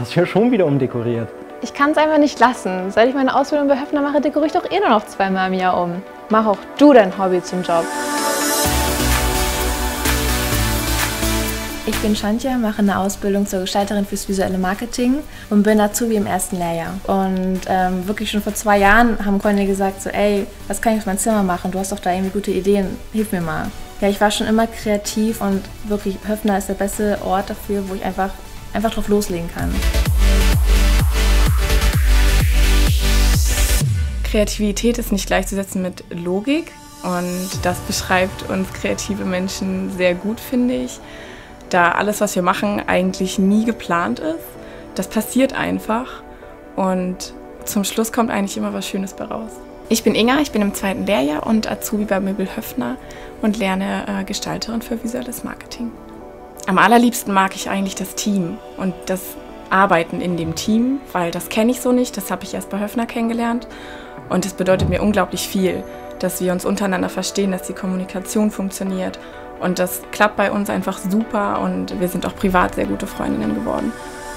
hast du ja schon wieder umdekoriert. Ich kann es einfach nicht lassen. Seit ich meine Ausbildung bei Höffner mache, dekoriere ich doch eh nur noch 2-mal im Jahr um. Mach auch du dein Hobby zum Job. Ich bin Shantje, mache eine Ausbildung zur Gestalterin fürs visuelle Marketing und bin Azubi im 1. Lehrjahr. Und wirklich schon vor 2 Jahren haben Freunde gesagt, so, ey, was kann ich auf mein Zimmer machen? Du hast doch da irgendwie gute Ideen, hilf mir mal. Ja, ich war schon immer kreativ und wirklich, Höffner ist der beste Ort dafür, wo ich einfach drauf loslegen kann. Kreativität ist nicht gleichzusetzen mit Logik und das beschreibt uns kreative Menschen sehr gut, finde ich. Da alles, was wir machen, eigentlich nie geplant ist. Das passiert einfach und zum Schluss kommt eigentlich immer was Schönes bei raus. Ich bin Inga, ich bin im 2. Lehrjahr und Azubi bei Möbel Höffner und lerne Gestalterin für visuelles Marketing. Am allerliebsten mag ich eigentlich das Team und das Arbeiten in dem Team, weil das kenne ich so nicht, das habe ich erst bei Höffner kennengelernt und es bedeutet mir unglaublich viel, dass wir uns untereinander verstehen, dass die Kommunikation funktioniert. Und das klappt bei uns einfach super und wir sind auch privat sehr gute Freundinnen geworden.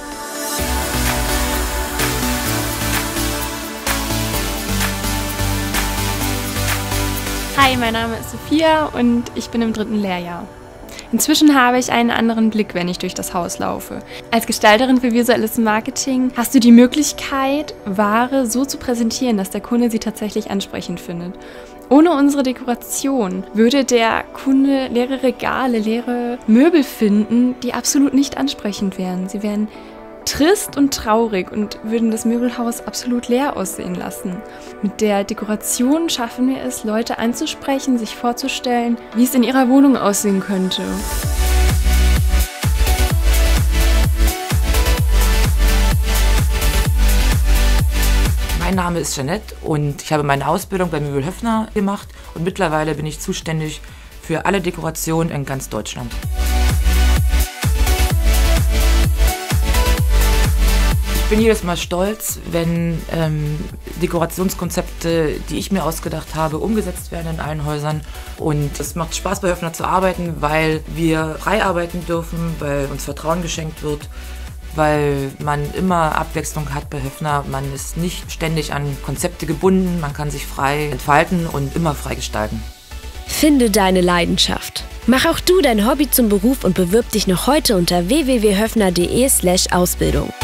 Hi, mein Name ist Sophia und ich bin im 3. Lehrjahr. Inzwischen habe ich einen anderen Blick, wenn ich durch das Haus laufe. Als Gestalterin für visuelles Marketing hast du die Möglichkeit, Ware so zu präsentieren, dass der Kunde sie tatsächlich ansprechend findet. Ohne unsere Dekoration würde der Kunde leere Regale, leere Möbel finden, die absolut nicht ansprechend wären. Sie wären trist und traurig und würden das Möbelhaus absolut leer aussehen lassen. Mit der Dekoration schaffen wir es, Leute anzusprechen, sich vorzustellen, wie es in ihrer Wohnung aussehen könnte. Mein Name ist Jeanette und ich habe meine Ausbildung bei Möbel Höffner gemacht und mittlerweile bin ich zuständig für alle Dekorationen in ganz Deutschland. Ich bin jedes Mal stolz, wenn Dekorationskonzepte, die ich mir ausgedacht habe, umgesetzt werden in allen Häusern. Und es macht Spaß, bei Höffner zu arbeiten, weil wir frei arbeiten dürfen, weil uns Vertrauen geschenkt wird, weil man immer Abwechslung hat bei Höffner. Man ist nicht ständig an Konzepte gebunden, man kann sich frei entfalten und immer frei gestalten. Finde deine Leidenschaft. Mach auch du dein Hobby zum Beruf und bewirb dich noch heute unter www.höffner.de/Ausbildung.